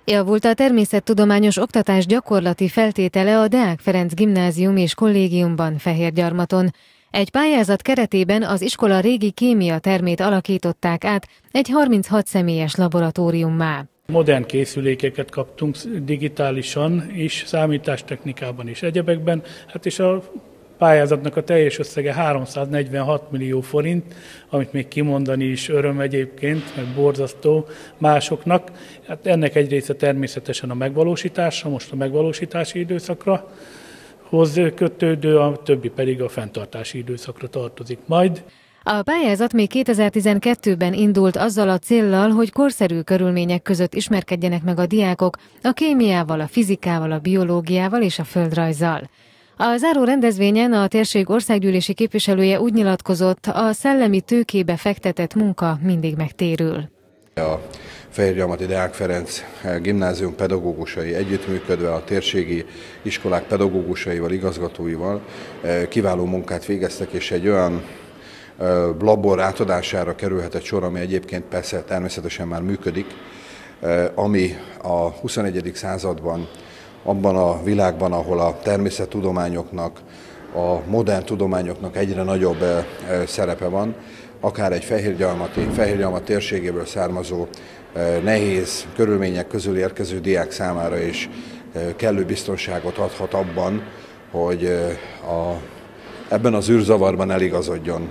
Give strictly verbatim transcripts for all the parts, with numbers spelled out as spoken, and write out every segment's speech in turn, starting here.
Javult a természettudományos oktatás gyakorlati feltétele a Deák Ferenc Gimnázium és Kollégiumban Fehérgyarmaton. Egy pályázat keretében az iskola régi kémia termét alakították át egy harminchat személyes laboratóriummá. Modern készülékeket kaptunk digitálisan is, számítástechnikában és egyebekben, hát és a pályázatnak a teljes összege háromszáznegyvenhat millió forint, amit még kimondani is öröm egyébként, meg borzasztó másoknak. Hát ennek egy része természetesen a megvalósítása, most a megvalósítási időszakra hoz kötődő, a többi pedig a fenntartási időszakra tartozik majd. A pályázat még kétezer-tizenkettőben indult azzal a céllal, hogy korszerű körülmények között ismerkedjenek meg a diákok a kémiával, a fizikával, a biológiával és a földrajzzal. A záró rendezvényen a térség országgyűlési képviselője úgy nyilatkozott, a szellemi tőkébe fektetett munka mindig megtérül. A Fehérgyarmati Deák Ferenc Gimnázium pedagógusai együttműködve a térségi iskolák pedagógusaival, igazgatóival kiváló munkát végeztek, és egy olyan labor átadására kerülhetett sor, ami egyébként persze természetesen már működik, ami a huszonegyedik században, abban a világban, ahol a természettudományoknak, a modern tudományoknak egyre nagyobb szerepe van, akár egy Fehérgyarmati, Fehérgyarmat térségéből származó nehéz körülmények közül érkező diák számára is kellő biztonságot adhat abban, hogy a, ebben az űrzavarban eligazodjon.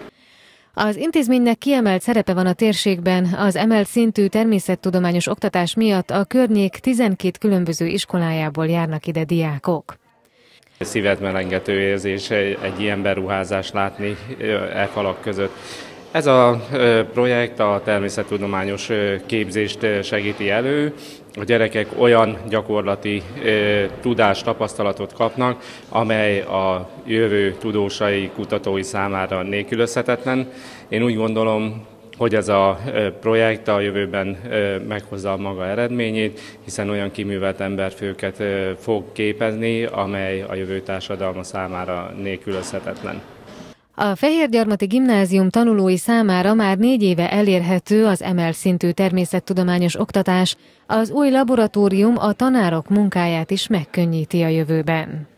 Az intézménynek kiemelt szerepe van a térségben, az emelt szintű természettudományos oktatás miatt a környék tizenkét különböző iskolájából járnak ide diákok. Szívet melengető érzés egy ilyen beruházást látni e falak között. Ez a projekt a természettudományos képzést segíti elő. A gyerekek olyan gyakorlati tudást, tapasztalatot kapnak, amely a jövő tudósai, kutatói számára nélkülözhetetlen. Én úgy gondolom, hogy ez a projekt a jövőben meghozza a maga eredményét, hiszen olyan kiművelt emberfőket fog képezni, amely a jövő társadalma számára nélkülözhetetlen. A Fehérgyarmati Gimnázium tanulói számára már négy éve elérhető az emelt szintű természettudományos oktatás, az új laboratórium a tanárok munkáját is megkönnyíti a jövőben.